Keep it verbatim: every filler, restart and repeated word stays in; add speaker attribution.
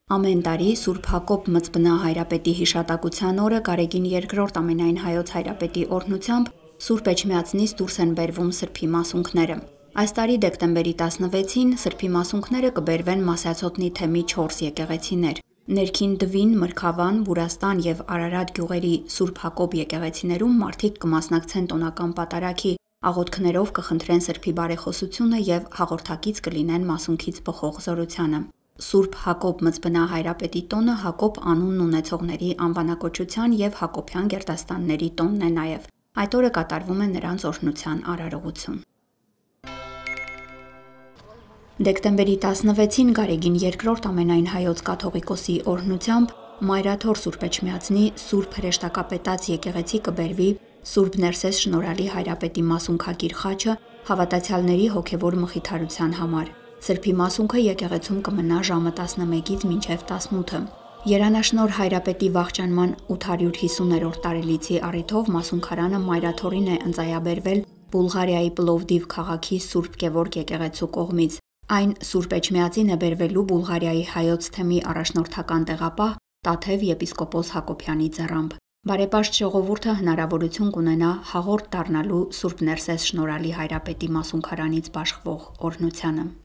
Speaker 1: Ամեն տարի Սուրբ Հակոբ Mtsbna հայրապետի հիշատակության օրը Գարեգին երկրորդ ամենայն հայոց հայրապետի օրհնությամբ Սուրբ Էջմիածնից դուրս են բերվում սրբի մասունքները։ Այս տարի դեկտեմբերի տասնվեցին սրբի մասունքները կբերվեն Մասյացոտնի թեմի չորս եկեղեցիներ։ Ներքին Դվին, Մրգավան, Burastan եւ Ararat գյուղերի Սուրբ Հակոբ եկեղեցիներում մարդիկ կմասնակցեն տոնական պատարագի, աղոթքներով կխնդրեն սրբի բարեխոսությունը եւ հաղորդակից կլինեն մասունքից բխող զորությանը։ Սուրբ Հակոբ Mtsbna հայրապետի տոնը Հակոբ անունն ունեցողների անվանակոչության եւ Հակոբյան գերդաստանների տոնն է նաեւ։ Այդ օրը կատարվում է նրանց օրհնության արարողություն։ Դեկտեմբերի տասնվեցին Գարեգին երկրորդ ամենայն հայոց կաթողիկոսի օրհնությամբ Մայր Աթոռ Սուրբ Էջմիածնի Սուրբ Հրեշտակապետաց եկեղեցի կբերվի Սուրբ Ներսես Շնորհալի հայրապետի մասունքակիր խաչը հավատացյալների հոգևոր մխիթարության համար։ Սրբի մասունքը եկեղեցում կմնա ժամը տասնմեկից մինչև տասնութը։ Երանաշնորհ հայրապետի վախճանման ութ հարյուր հիսուներորդ տարելիցի առիթով մասունքարանը Մայր Աթոռին է ընծայաբերվել Բուլղարիայի Պլովդիվ քաղաքի Սուրբ Գևորգ եկեղեցու կողմից։ Այն Սուրբ Էջմիածին է բերվելու Բուլղարիայի հայոց թեմի առաջնորդական տեղապահ Տաթև եպիսկոպոս Հակոբյանի ձեռամբ։ Բարեպաշտ ժողովուրդը հնարավորություն կունենա հաղորդ դառնալու Սուրբ Ներսես Շնորհալի հայրապետի մասունքարանից բաշխվող օրհնությանը։